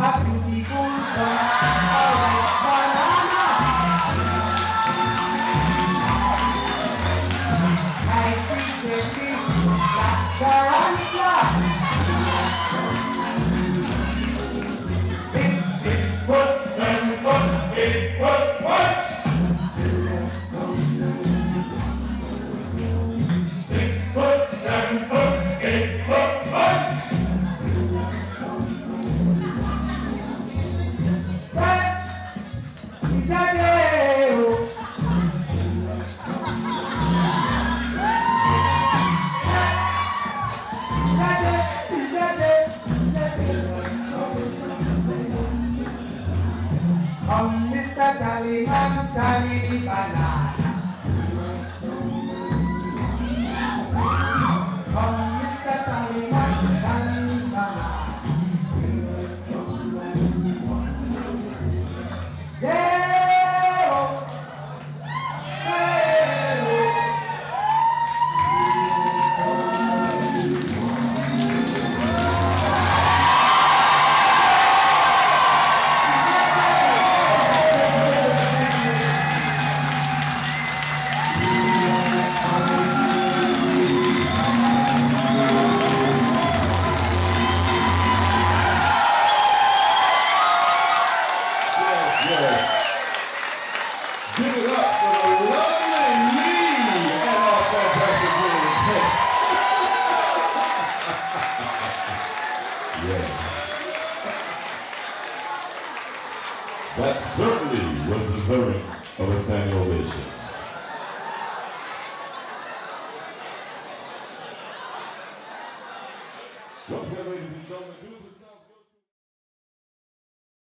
a beautiful song, a red banana. Like pretty, like tarantula. It's 6 foot, 7 foot, 8 foot punch. 6 foot, 7 foot, 8 foot punch. Mr. Tallyman, tally the banana. Mr. Tallyman, tally the banana. Give it up for the lovely Eileen and our fantastic little Yes. That certainly was deserving of a standing ovation. Once again, ladies and gentlemen, do this.